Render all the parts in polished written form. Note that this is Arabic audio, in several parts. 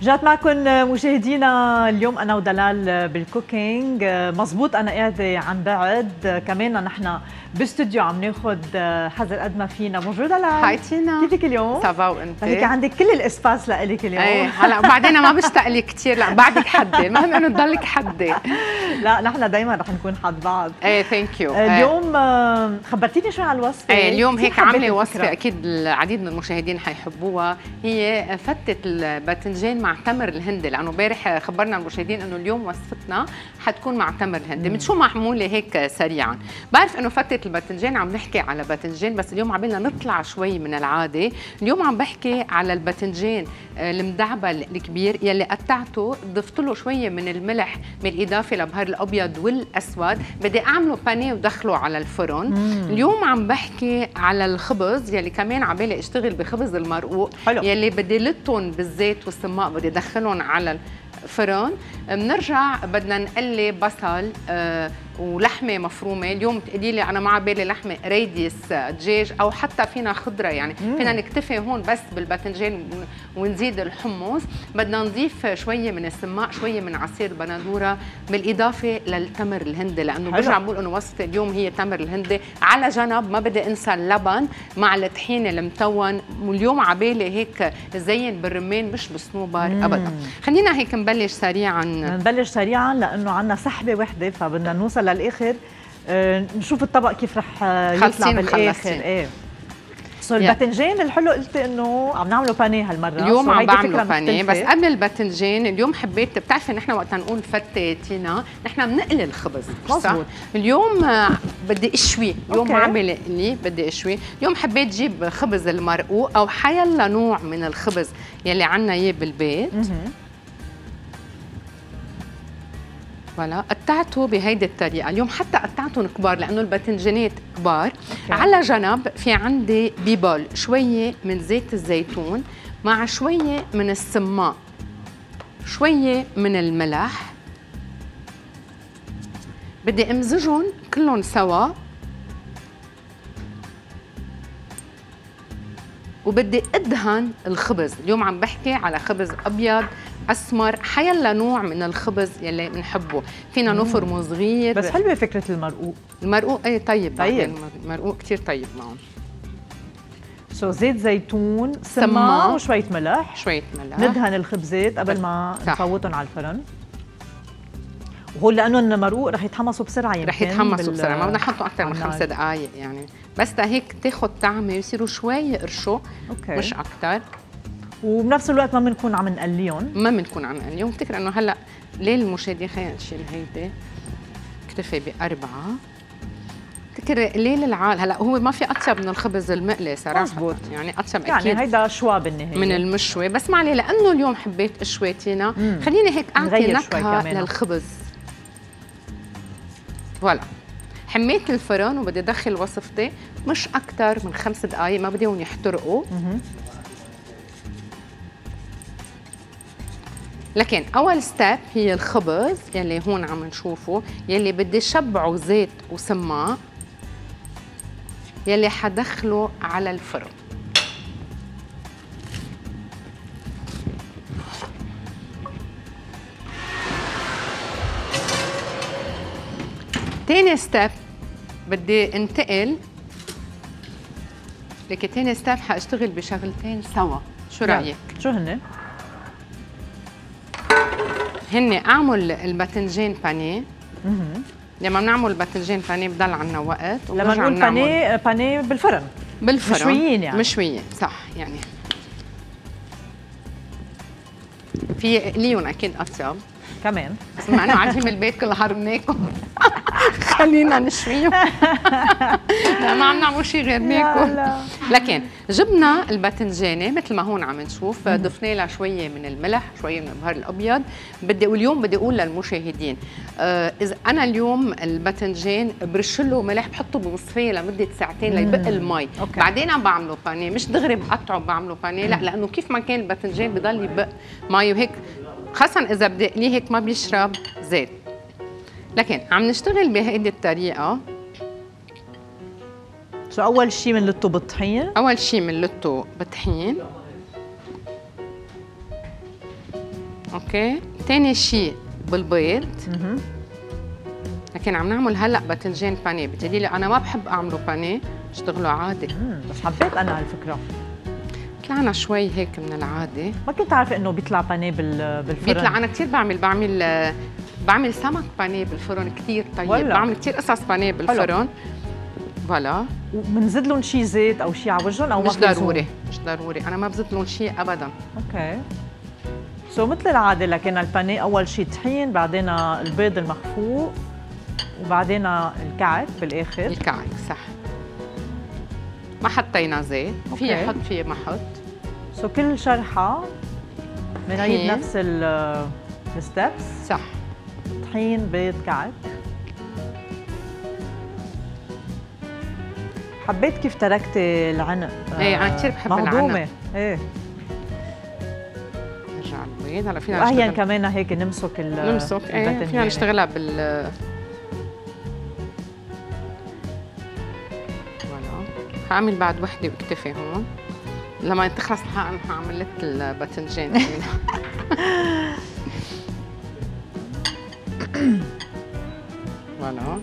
رجعت معكم مشاهدينا. اليوم انا ودلال بالكوكينج. مزبوط انا قاعده عن بعد، كمان نحن باستوديو عم ناخذ حذر قد ما فينا. بونجور دلال. هاي تينا، كيفك اليوم؟ سافا وانت؟ هيك عندك كل الاسباس لإلك اليوم. ايه هلا بعدين ما بشتاق لك كثير، لا بعدك حدي، المهم انه تضلك حدي. لا نحن دايما رح نكون حد بعض. ايه ثانك يو. اليوم خبرتيني شوي على الوصفه. ايه اليوم هيك عامله وصفه اكيد العديد من المشاهدين حيحبوها، هي فتة الباذنجان مع تمر الهندي، لانه امبارح خبرنا المشاهدين انه اليوم وصفتنا حتكون مع تمر الهندي. من شو معموله هيك سريعا؟ بعرف انه فتة الباذنجان عم نحكي على باذنجان، بس اليوم عبالنا نطلع شوي من العاده. اليوم عم بحكي على الباذنجان المدعبل الكبير يلي قطعته، ضفت له شويه من الملح بالاضافه لبهار الابيض والاسود. بدي اعمله بانيه ودخله على الفرن. اليوم عم بحكي على الخبز يلي كمان عبالي اشتغل بخبز المرقوق. حلو. يلي بدي لطهم بالزيت والسماق، بدي ادخلهم على الفرن. بنرجع بدنا نقلي بصل ولحمه مفرومه. اليوم تقولي لي انا ما عبالي لحمه ريديس دجاج او حتى فينا خضره، يعني فينا نكتفي هون بس بالباذنجان ونزيد الحمص. بدنا نضيف شويه من السماق، شويه من عصير البندوره، بالاضافه للتمر الهندي، لانه برجع بقول انه وصفه اليوم هي تمر الهندي. على جنب ما بدي انسى اللبن مع الطحين المتون. واليوم عبالي هيك زين بالرمان مش بصنوبر ابدا. خلينا هيك نبلش سريعا. نبلش سريعا لانه عندنا سحبه وحده، فبدنا نوصل للاخر نشوف الطبق كيف رح يطلع بالاخر. ايه سو الباذنجان الحلو قلتي انه عم نعمله بانيه هالمره. اليوم عم بعمله بانيه، بس قبل الباذنجان اليوم حبيت، بتعرفي نحن وقت نقول فتة تينا نحن بنقلي الخبز. مظبوط. اليوم بدي اشوي، اليوم ما عم بقلي بدي اشوي. اليوم حبيت جيب خبز المرقوق او حيلا نوع من الخبز يلي عنا اياه بالبيت. ولا قطعته بهيدي الطريقه. اليوم حتى قطعتهم كبار لانه الباذنجانات كبار. على جنب في عندي ببول شويه من زيت الزيتون مع شويه من السماق، شويه من الملح. بدي امزجهم كلهم سوا، وبدي ادهن الخبز. اليوم عم بحكي على خبز ابيض اسمر، حيلا نوع من الخبز يلي بنحبه. فينا نفرمه صغير. بس حلوه فكره المرقوق. المرقوق ايه طيب. المرقوق كثير طيب معهم. سو زيت زيتون، سماق وشويه ملح. شويه ملح. ندهن الخبزات قبل ما نفوتهم على الفرن. وهو لانه المرقوق رح يتحمصوا بسرعه، يمكن رح يتحمصوا بسرعه، ما بدنا نحطه اكثر من 5 دقائق يعني، بس هيك تاخذ طعمه يصيروا شوي قرشوا. مش اكثر. وبنفس الوقت ما بنكون عم نقليهم. ما بنكون عم نقليهم. بفتكر انه هلا ليه المشاهدين، خلينا نشيل هيدي، اكتفي باربعه. بفتكر ليه العال هلا هو ما في اطيب من الخبز المقلي صراحه. مزبوط. يعني اطيب اكيد، يعني هيدا شوا بالنهايه من المشوي، بس ما عليه لانه اليوم حبيت اشويتينا. خليني هيك اعطي نكهه للخبز. فوالا حميت الفرن وبدي ادخل وصفتي مش اكثر من 5 دقائق، ما بديهم يحترقوا. لكن اول ستيب هي الخبز يلي هون عم نشوفه، يلي بدي شبعه زيت وسماق، يلي حدخله على الفرن. تاني ستيب بدي انتقل، لكن تاني ستيب حاشتغل بشغلتين سوا. شو رايك؟ شو هن؟ اعمل الباذنجان بانيه. لما بنعمل الباذنجان بانيه بضل عنا وقت. لما نقول بانيه بالفرن. مشويين يعني. مشويين صح يعني. في ليون اكيد اطيب كمان، بس مع انه عازم البيت كل نهار بناكل. خلينا نشويهم. لا ما عم نعمل شيء غير ناكل. لكن جبنا الباذنجانه مثل ما هون عم نشوف، ضفنا لها شويه من الملح، شويه من البهار الابيض. واليوم بدي اقول للمشاهدين اذا انا اليوم الباذنجان برش له ملح، بحطه بمصفيه لمده ساعتين ليبق المي. بعدين عم بعمله بانيه، مش دغري بقطعه بعمله بانيه، لا لانه كيف ما كان الباذنجان بضل يبق مي، وهيك خاصه اذا بدي اقليه هيك ما بيشرب زيت. لكن عم نشتغل بهيدي الطريقه. شو اول شيء بنلطه بالطحين؟ اول شيء بنلطه بالطحين، اوكي. ثاني شيء بالبيض. لكن عم نعمل هلا باذنجان بانيه، بتقولي لي انا ما بحب اعمله بانيه، اشتغله عادي. بس حبيت انا هالفكره. طلعنا شوي هيك من العاده. ما كنت عارفه انه بيطلع بانيه بالفرن. بيطلع، انا كثير بعمل سمك بانيه بالفرن كثير طيب. ولا. بعمل كثير قصص بانيه بالفرن. فوالا. وبنزيد لهم شيء زيت او شيء على وجههم او مش ضروري، مش ضروري، انا ما بزيد لهم شيء ابدا. اوكي. مثل العاده، لكن البانيه اول شيء طحين، بعدين البيض المخفوق، وبعدين الكعك بالاخر. الكعك صح. ما حطينا زيت، في يحط في ما حط. كل شرحه بنعيد نفس الستبس. صح. طحين، بيض، كعك. حبيت كيف تركتي العنق. ايه انا كثير بحب مهضومه. ايه. نرجع البيض. هلا فينا واحيانا كمان هيك نمسك ايه فينا نشتغلها فوالا. هعمل بعد وحده واكتفي هون. لما تخلص انا هعمل لك الباذنجان. فوالا.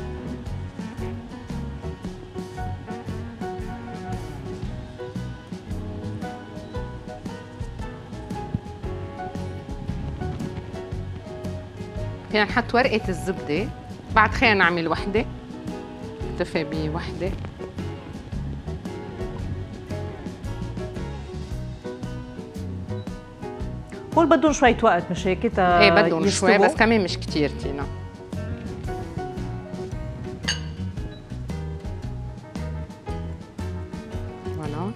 فينا نحط ورقة الزبدة. بعد خلينا نعمل وحدة. اكتفي بوحدة. هول بدهم شوية وقت مش هيك؟ ايه بدهم شوي بس كمان مش كتير تينا. فوالا.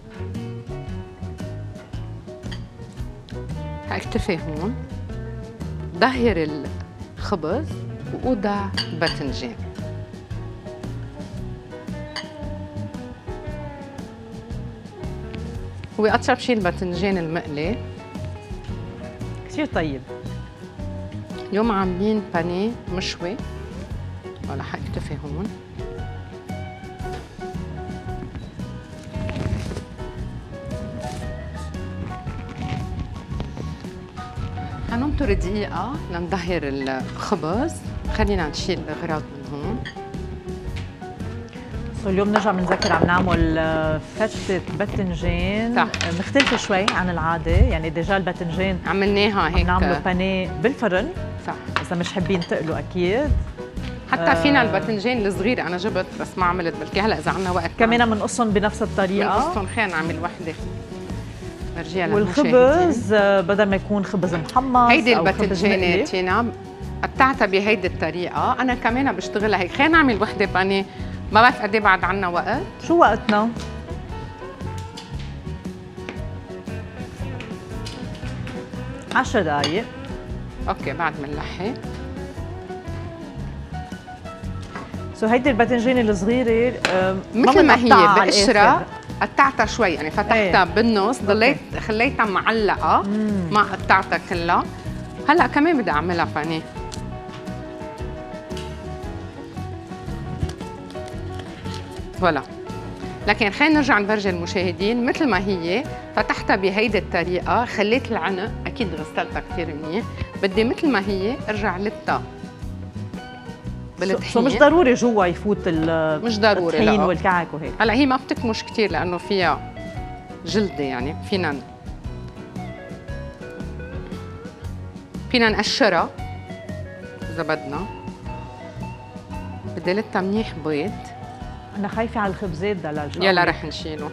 هاكتفي هون. ظهر الخبز وأوضع باذنجان. هو أطيب شيء الباذنجان المقلي. كثير طيب. اليوم عاملين بانيه مشوي. ولا حاكتفي هون. حننطر دقيقة لنظهر الخبز. خلينا نشيل الأغراض من هون. اليوم نرجع بنذكر عم نعمل فتة باذنجان مختلفة شوي عن العادة، يعني ديجا الباذنجان عملناها هيك عم نعمله بانيه بالفرن. صح. إذا مش حابين تقلوا أكيد. حتى فينا الباذنجان الصغير أنا جبت بس ما عملت، بلكي هلا إذا عنا وقت كمان بنقصهم بنفس الطريقة. بنقصهم. خلينا نعمل وحدة. برجيها والخبز بدل ما يكون خبز محمص هيدي الباذنجانة تينا قطعتها بهيدي الطريقة. أنا كمان بشتغلها هيك. خلينا نعمل وحدة بانيه. ما بعرف قد ايه بعد عنا وقت. شو وقتنا؟ 10 دقايق. اوكي بعد ما نلحق. هيدي الباذنجانة الصغيرة مثل ما هي بقشرة قطعتها شوي، يعني فتحتها بالنص، ضليت خليتها معلقة ما قطعتها كلها. هلا كمان بدي اعملها بانيه. فوالا. لكن خلينا نرجع نفرجي المشاهدين مثل ما هي. فتحتها بهيدي الطريقه، خليت العنق اكيد غسلتها كثير منيح. بدي مثل ما هي ارجع لتها بالطحين. مش ضروري جوا يفوت مش ضروري الطحين والكعك وهيك. هلا هي ما بتكمش كثير لانه فيها جلده، يعني فينا نقشرها اذا بدنا. بدي لتها منيح بيض. أنا خايفة على الخبزات دلال. يلا رح نشيله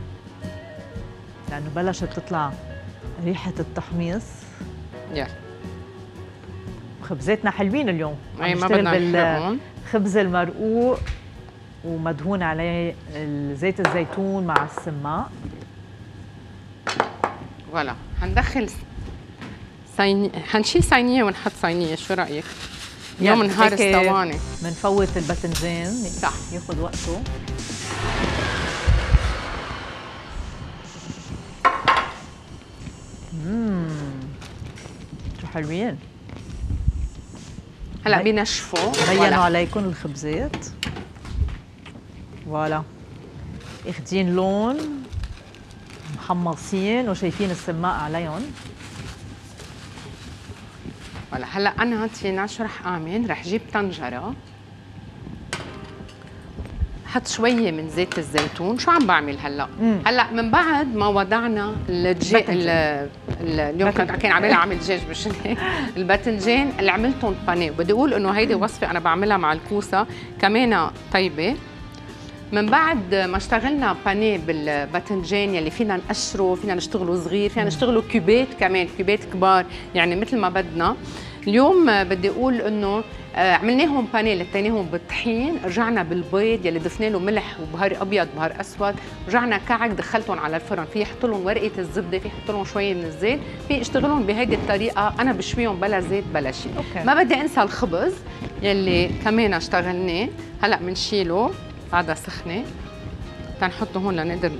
لأنه بلشت تطلع ريحة التحميص. يلا. خبزاتنا حلوين اليوم. أي ما بدنا نحرقهم. خبز المرقوق ومدهون عليه زيت الزيتون مع السماق. فوالا. حندخل صينية، حنشيل صينية ونحط صينية، شو رأيك؟ اليوم نهار الصواني. بنفوت الباذنجان صح ياخذ وقته. شو حلوين. هلا بينشفوا. بينوا عليكم الخبزات. فوالا. اخدين لون محمصين وشايفين السماق عليهم. هلا انا تينا شو رح اعمل؟ رح جيب طنجره، حط شويه من زيت الزيتون. شو عم بعمل هلا؟ هلا من بعد ما وضعنا اليوم كنت عامله عامل دجاج بالشنه الباذنجان اللي عملتهم بانيه، وبدي اقول انه هيدي وصفه انا بعملها مع الكوسه كمان طيبه. من بعد ما اشتغلنا بانيه بالباذنجان يلي فينا نقشره، فينا نشتغله صغير، فينا نشتغله كوبات كمان، كوبات كبار يعني مثل ما بدنا. اليوم بدي اقول انه عملناهم بانيه لتيناهم بالطحين، رجعنا بالبيض يلي ضفنا له ملح وبهار ابيض بهار اسود، رجعنا كعك دخلتهم على الفرن. في يحط لهم ورقه الزبده، في يحط لهم شويه من الزيت، في اشتغلهم بهيدي الطريقه. انا بشويهم بلا زيت بلا شيء. ما بدي انسى الخبز يلي كمان اشتغلناه، هلا بنشيله بعدها سخنه تنحطه هون لنقدر.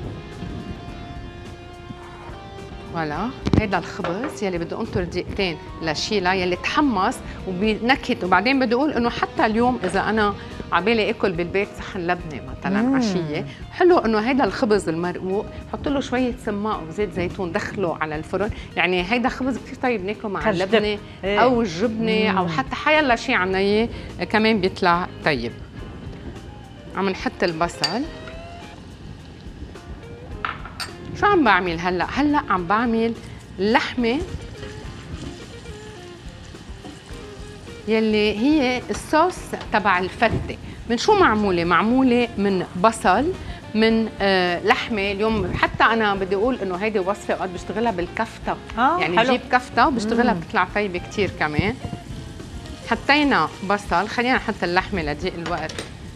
فوالا هيدا الخبز يلي بدي انطر دقيقتين لشيلها، يلي تحمص وبنكهه. وبعدين بدي اقول انه حتى اليوم اذا انا عبالي اكل بالبيت صحن لبنه مثلا عشيه، حلو انه هيدا الخبز المرقوق حط له شويه سماق وزيت زيتون، دخله على الفرن. يعني هيدا خبز كثير طيب ناكله مع اللبنه او الجبنه او حتى حيلا شيء عنا كمان بيطلع طيب. عم نحط البصل. شو عم بعمل هلا؟ هلا عم بعمل اللحمه يلي هي الصوص تبع الفته. من شو معموله؟ معموله من بصل، من لحمه. اليوم حتى انا بدي اقول انه هيدي وصفه اوقات بشتغلها بالكفته، يعني بجيب كفته وبشتغلها بتطلع طيبه كثير كمان. حطينا بصل، خلينا نحط اللحمه لضيق الوقت.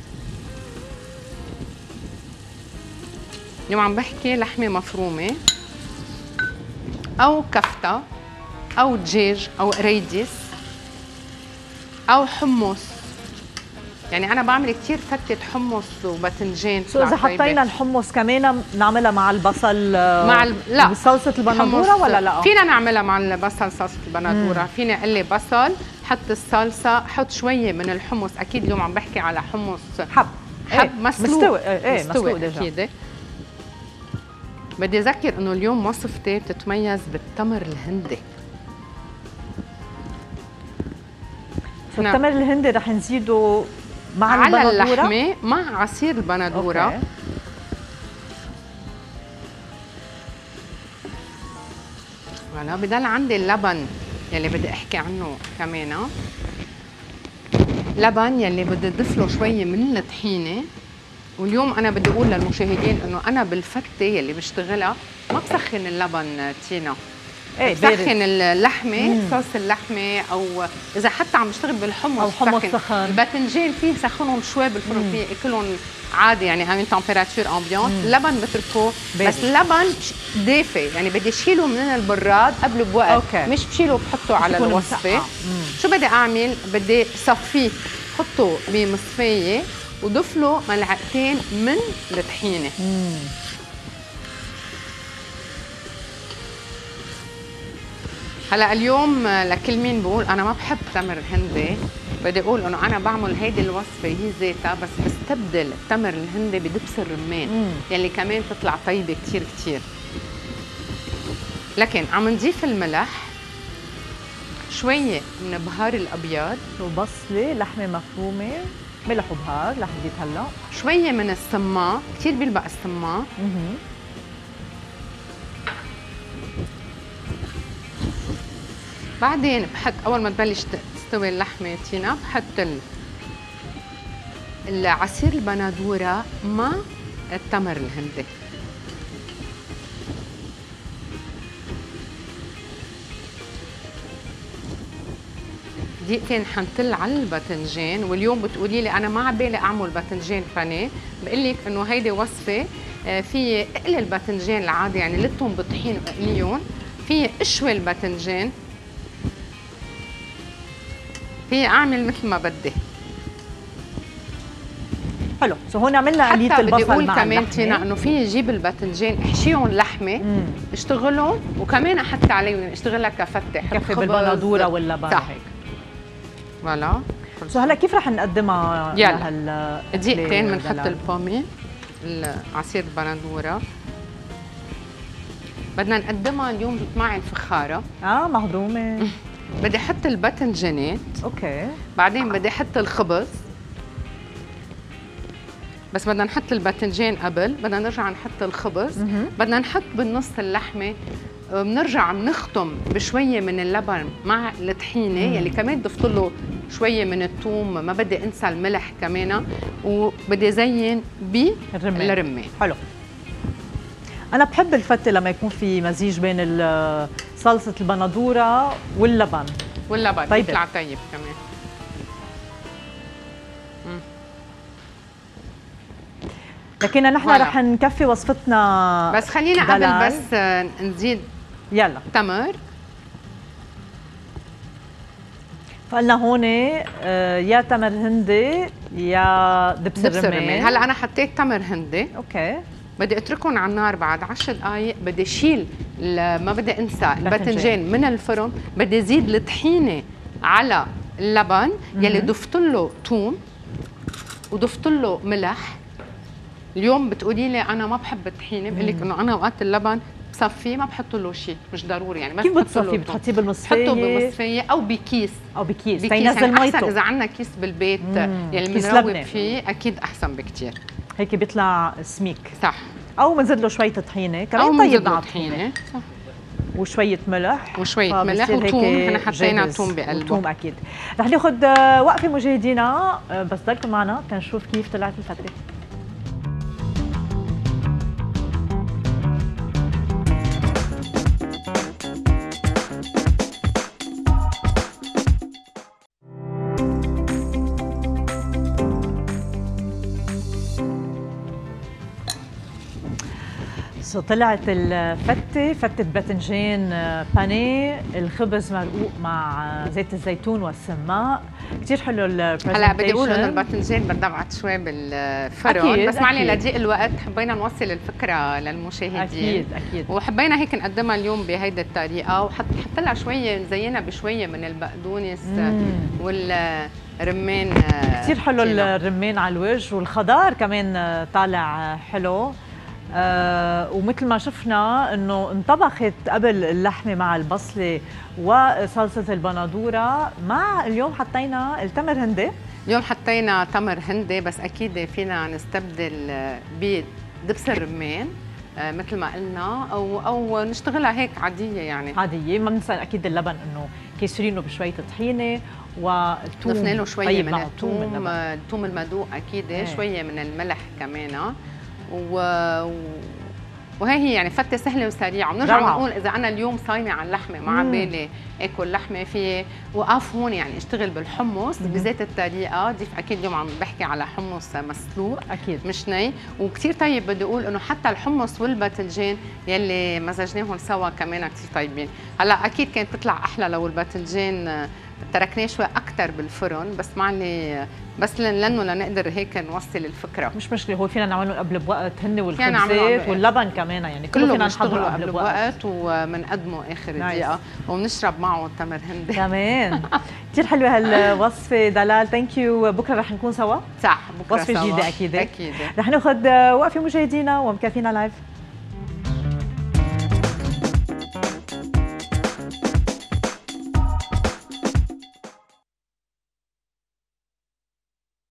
اليوم عم بحكي لحمه مفرومه او كفته او دجاج او قريديس او حمص. يعني انا بعمل كثير فتة حمص وباذنجان. اذا حطينا الحمص كمان نعملها مع البصل مع لا بصلصه البندوره ولا لا؟ فينا نعملها مع البصل صلصه البندوره. فينا اقلي بصل، حط الصلصه، حط شويه من الحمص. اكيد اليوم عم بحكي على حمص حب مسلوق. مستوي اكيد. بدي اذكر انه اليوم وصفتي بتتميز بالتمر الهندي. التمر الهندي رح نزيده مع على اللحمه مع عصير البندوره. هلا بضل عندي اللبن يلي بدي احكي عنه كمان. لبن يلي بدي اضيف له شويه من الطحينه. واليوم انا بدي اقول للمشاهدين انه انا بالفته يلي بشتغلها ما بسخن اللبن تينا، بسخن اللحمه، صوص اللحمه، او اذا حتى عم بشتغل بالحمص او حمص سخن. الباذنجان فيه سخنهم شوي بالفرن، فيه اكلهم عادي يعني هاي تمبيراتور امبيونت. اللبن بتركه بس اللبن دافي، يعني بدي اشيله من البراد قبل بوقت. مش بشيله بحطه على الوصفه. شو بدي اعمل؟ بدي صفيه، حطه بمصفيه وضيف له ملعقتين من الطحينه. هلا اليوم لكل مين بقول انا ما بحب تمر الهندي، بدي اقول انه انا بعمل هيدي الوصفه هي ذاتها، بس بستبدل التمر الهندي بدبس الرمان يلي كمان بتطلع طيبه كثير كثير. لكن عم نضيف الملح، شويه من بهار الابيض وبصله، لحمه مفرومه، ملح وبهار. رح نزيد هلا شويه من السماق، كثير بيلبق السماق. بعدين بحط اول ما تبلش تستوي اللحمه تينا، بحط العصير البندوره مع التمر الهندي. دقيقتين حنطل على الباذنجان. واليوم بتقولي لي انا ما عبالي اعمل باذنجان بانيه، بقول لك انه هيدي وصفه في اقلي الباذنجان العادي، يعني لطهم بطحين واقليهم، في اشوي الباذنجان، في اعمل مثل ما بدي. حلو. هون عملنا قليه البصل مع اللحمه. بدي اقول كمان تينا انه في جيب الباذنجان احشيهم لحمه، اشتغلهم وكمان احط عليهم اشتغلها كفته، كفه بالبندوره واللبن هيك. فوالا. هلا كيف رح نقدمها؟ يلا دقيقتين بنحط البامي، العصير البندوره. بدنا نقدمها اليوم جبت معي الفخاره مهضومه. بدي احط الباذنجانات. اوكي. بعدين بدي احط الخبز، بس بدنا نحط الباذنجان قبل، بدنا نرجع نحط الخبز، بدنا نحط بالنص اللحمه، بنرجع بنختم بشويه من اللبن مع الطحينه يلي كمان ضفت له شويه من الثوم، ما بدي انسى الملح كمان، وبدي زين بالرمان. حلو. انا بحب الفته لما يكون في مزيج بين صلصه البندوره واللبن. طيب بيطلع طيب كمان. لكن نحن رح نكفي وصفتنا، بس خلينا قبل بس نزيد يلا تمر. فقلنا هون يا تمر هندي يا دبس الرمان. هلا انا حطيت تمر هندي. اوكي. بدي اتركهم على النار بعد 10 دقائق، بدي اشيل ما بدي انسى الباذنجان من الفرن، بدي ازيد الطحينه على اللبن يلي ضفت له ثوم وضفت له ملح. اليوم بتقولي لي انا ما بحب الطحينه، بقول لك انه انا وقت اللبن بصفيه ما بحط له شيء، مش ضروري يعني. كيف بتصفيه؟ بتحطيه بالمصفيه؟ بحطه بالمصفيه او بكيس تينزل يعني ميته. احسن اذا عندنا كيس بالبيت يلي بنروب فيه اكيد احسن بكثير، هيك بيطلع سميك. صح. او بنزيد له شويه طحينه كمان. طيب مع طحينه صح، وشويه ملح وثوم. احنا حطينا ثوم بقلبه. ثوم اكيد. رح ناخذ وقفه مشاهدينا، بس ضلكم معنا تنشوف كيف طلعت الفتة. طلعت الفتة، فتة باذنجان بانيه، الخبز مرقوق مع زيت الزيتون والسماق، كثير حلو البرزنتيشن. هلا بدي اقول انه الباذنجان بدها بعد شوي بالفرن، بس معلي لضيق الوقت حبينا نوصل الفكره للمشاهدين. اكيد. وحبينا هيك نقدمها اليوم بهيدي الطريقه، وحط لها شويه نزينها بشويه من البقدونس والرمان. كثير حلو الرمان على الوجه، والخضار كمان طالع حلو. ومثل ما شفنا انه انطبخت قبل اللحمه مع البصله وصلصه البندوره، مع اليوم حطينا التمر هندي. اليوم حطينا تمر هندي، بس اكيد فينا نستبدل بدبس الرمان مثل ما قلنا، او نشتغلها هيك عاديه يعني. عاديه، ما بننسى اكيد اللبن انه كيسرينه بشويه طحينه والثوم، ضفنا له شويه من الثوم المدوق اكيد، شويه من الملح كمان، وهي يعني فتة سهلة وسريعة. بنرجع بنقول إذا أنا اليوم صايمة على اللحمة ما بالي آكل لحمة، في وقف هون يعني اشتغل بالحمص بذات الطريقة. ضيف أكيد اليوم عم بحكي على حمص مسلوق أكيد مش ني، وكثير طيب. بدي أقول إنه حتى الحمص والباذنجان يلي مزجناهم سوا كمان كثير طيبين. هلا أكيد كانت تطلع أحلى لو الباذنجان تركناه شوي أكثر بالفرن، بس معلي بس لانه لنقدر هيك نوصل الفكره. مش مشكله، هو فينا نعمله قبل بوقت، هن والخبزات واللبن كمان، يعني كله فينا نحضره قبل بوقت وبنقدمه اخر دقيقه وبنشرب معه تمر هندي كمان. كثير حلوه هالوصفه دلال، ثانك يو. بكره رح نكون سوا. صح، بكره وصفه جديده اكيد. اكيد. رح ناخذ وقفه مشاهدينا ومكافينا لايف.